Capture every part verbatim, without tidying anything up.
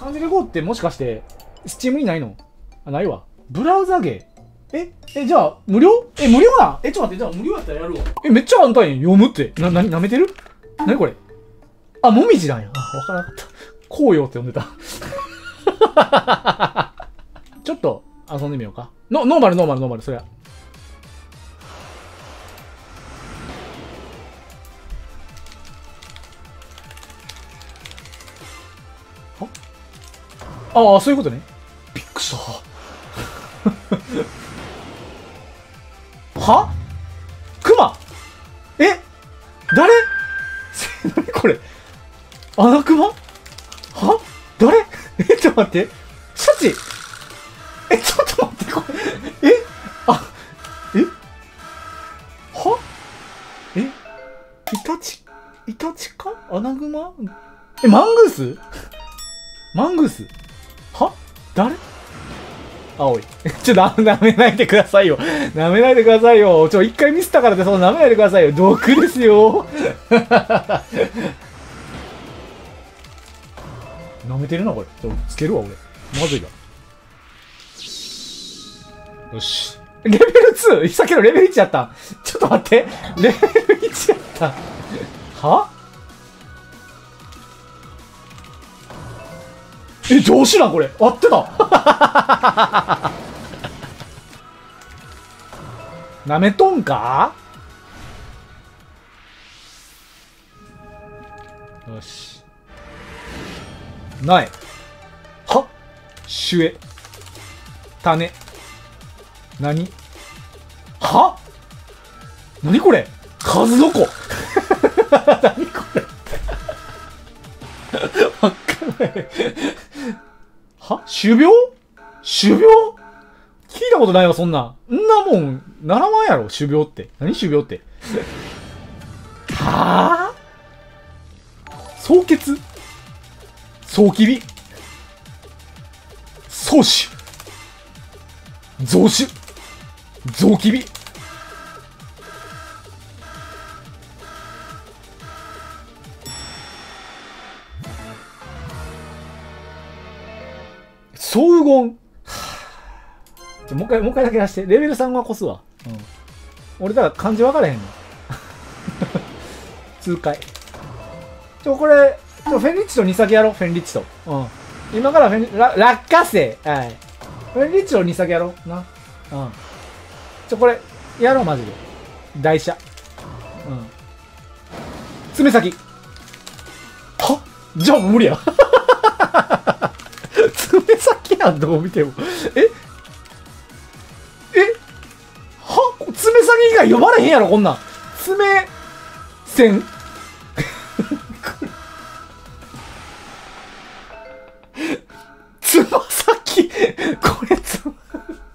漢字で ゴー ってもしかして、スチームにないの？あ、ないわ。ブラウザゲー。ええ、じゃあ、無料え、無料なえ、ちょっと待って、じゃあ無料やったらやるわ。え、めっちゃ簡単やん。読むって。な、なに、舐めてる？なにこれ？あ、もみじなんや。あ、わからなかった。紅葉って呼んでた。ちょっと遊んでみようか。ノノーマル、ノーマル、ノーマル、そりゃ。ああ、そういうことね。びっくりした。はクマえ誰何これアナクマは誰え、ちょっと待って。シャチえ、ちょっと待って、これ。えあ、えはえイタチ、イタチかアナグマえ、マングースマングースは誰青い。ちょっと舐めないでくださいよ。舐めないでくださいよ。ちょ、一回ミスったからってその舐めないでくださいよ。毒ですよ。舐めてるな、これ。ちょ、つけるわ、俺。まずいな。よし。レベルツー? さっきのレベルいちやった。ちょっと待って。レベルいちやった。はえ、上司なんこれ。合ってた。なめとんかよし。ない。はシュエ。種。なにはなにこれ数どこなにこれわかんない。は種苗種苗聞いたことないわ、そんな。んなもん、ならわんやろ、種苗って。何種苗って。はぁ総結総切り総種増種増切り総言もう一回、もう一回だけ出して。レベルさんは越すわ。うん。俺、だから漢字分からへんの。痛快。ちょ、これ、ちょ、フェンリッチとに先やろう。フェンリッチと。うん。今からフェンリッチ、落花生。はい。フェンリッチとに先やろう。な。うん。ちょ、これ、やろう、マジで。台車。うん。爪先。はじゃあ無理や。爪先やん、どう見ても。え爪先以外呼ばれへんやろ、こんなん。爪線つま先これつま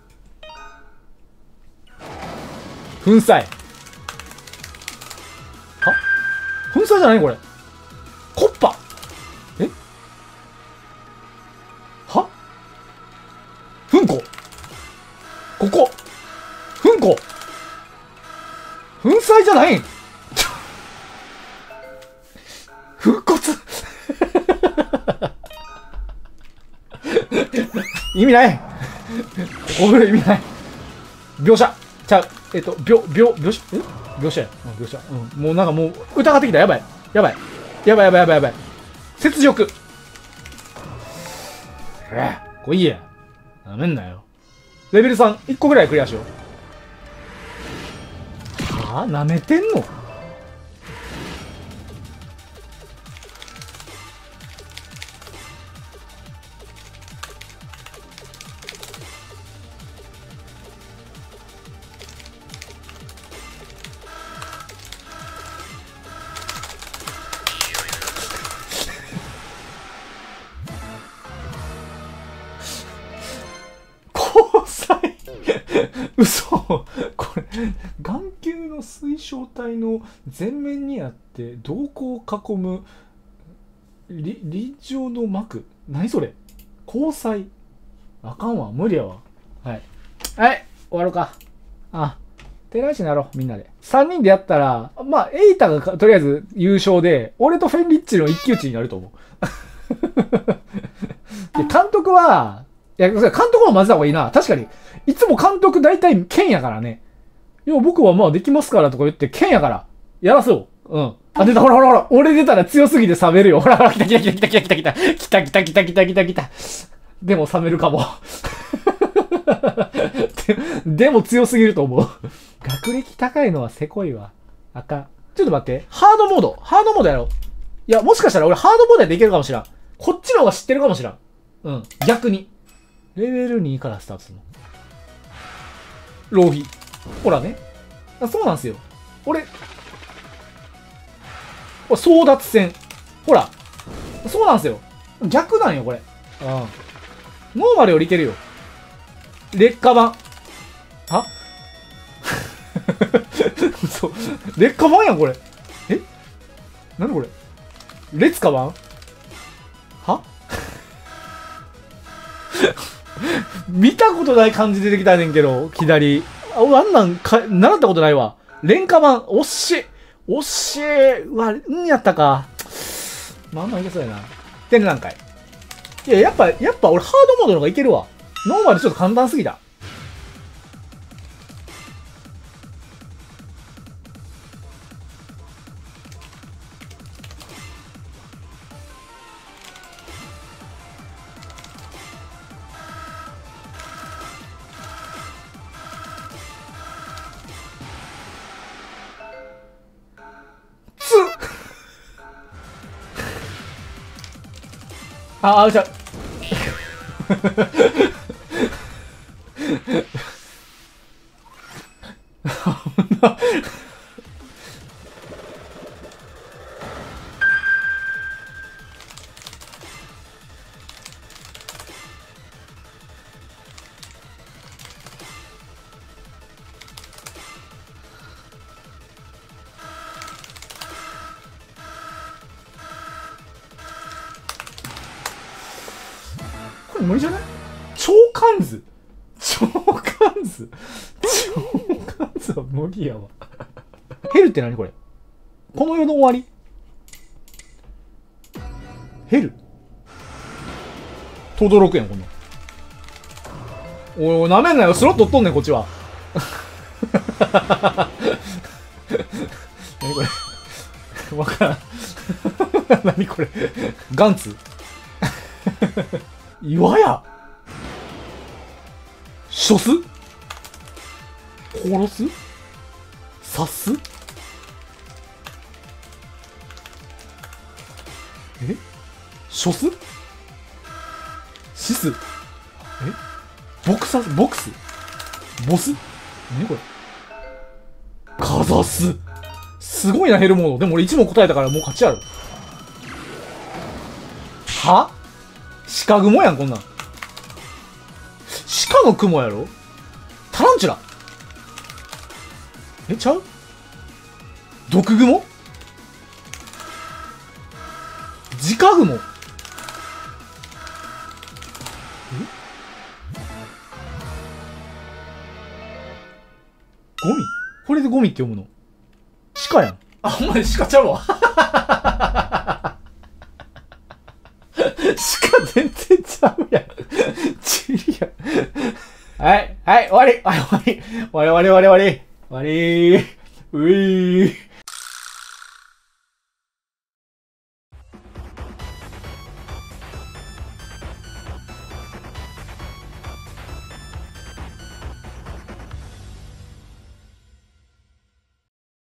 粉砕は粉砕じゃないこれコッパえはふんこここふんこ粉砕じゃないん粉骨意味ないここ意味ない描写ちゃうえっと描描描写え描写や描写うんもうなんかもう疑ってきたやばいやばいやばいやばいやばいやばい雪辱え来いやなめんなよレベルさんいっこぐらいクリアしようはぁなめてんの嘘これ眼球の水晶体の前面にあって瞳孔を囲むり輪状の膜何それ交際あかんわ無理やわはいはい終わろうかあ寺石になろうみんなでさんにんでやったらまあエイタがとりあえず優勝で俺とフェンリッチの一騎打ちになると思う督は、いや、監督も混ぜた方がいいな。確かに。いつも監督大体剣やからね。いや、僕はまあできますからとか言って剣やから。やらそう。うん。あ、出た、ほらほらほら。俺出たら強すぎて冷めるよ。ほらほら、来た来た来た来た来た来た来た来た来た来た来た来た。でも冷めるかも。で, でも強すぎると思う。学歴高いのはせこいわ。あかん。ちょっと待って。ハードモード。ハードモードやろう。いや、もしかしたら俺ハードモードでいけるかもしらん。こっちの方が知ってるかもしらん。うん。逆に。レベルにからスタートするの。浪費。ほらね。そうなんすよ。俺、争奪戦。ほら。そうなんすよ。逆なんよ、これ。うん。ノーマルよりいけるよ。劣化版。はそう。劣化版やん、これ。えなにこれ劣化版は見たことない感じ出てきたねんけど、左。あ、あんなんか、習ったことないわ。廉価版、惜しい惜しい。うわ、うんやったか。まあ、あんまいけそうやな。展覧会。いや、やっぱ、やっぱ俺ハードモードの方がいけるわ。ノーマルちょっと簡単すぎた。あ、あ、じゃこれ無理じゃない？超関図超関図超関図は無理やわ。ヘルって何これ？この世の終わり？ヘル？とどろくやん、こんなん。おい、なめんなよ。スロット取っとんねん、こっちは。何これわからん。何これガンツ岩や処す殺す刺すえ処すシスえボクサスボクスボス何これかざすすごいな、ヘルモード。でも俺いち問答えたからもう勝ちやろ。は鹿雲やん、こんなん。鹿の雲やろタランチュラえ、ちゃう毒雲直雲えゴミこれでゴミって読むの鹿やん。あ、ほんまに鹿ちゃうわ。鹿全然ちゃうやん。チリやん。はい、はい、終わり。はい、終わり。終わり終わり終わり終わり。終わり。ういー。